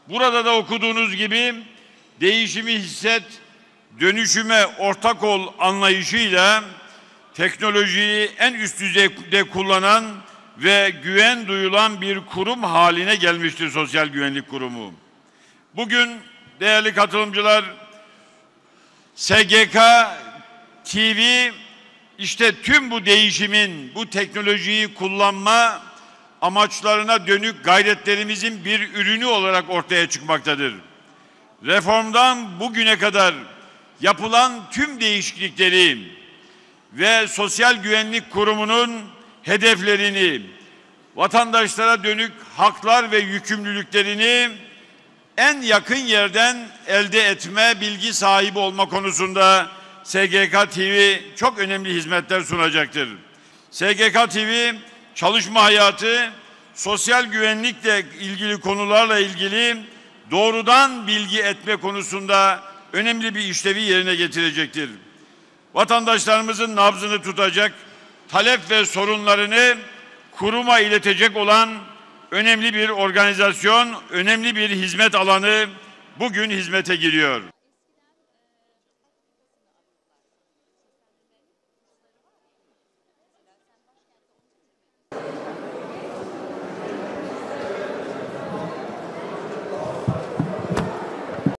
Burada da okuduğunuz gibi değişimi hisset, dönüşüme ortak ol anlayışıyla teknolojiyi en üst düzeyde kullanan ve güven duyulan bir kurum haline gelmiştir Sosyal Güvenlik Kurumu. Bugün değerli katılımcılar, SGK TV işte tüm bu değişimin, bu teknolojiyi kullanma amaçlarına dönük gayretlerimizin bir ürünü olarak ortaya çıkmaktadır. Reformdan bugüne kadar yapılan tüm değişiklikleri ve Sosyal Güvenlik Kurumu'nun hedeflerini, vatandaşlara dönük haklar ve yükümlülüklerini en yakın yerden elde etme, bilgi sahibi olma konusunda SGK TV çok önemli hizmetler sunacaktır. SGK TV çalışma hayatı, sosyal güvenlikle ilgili konularla ilgili doğrudan bilgi etme konusunda önemli bir işlevi yerine getirecektir. Vatandaşlarımızın nabzını tutacak, talep ve sorunlarını kuruma iletecek olan önemli bir organizasyon, önemli bir hizmet alanı bugün hizmete giriyor.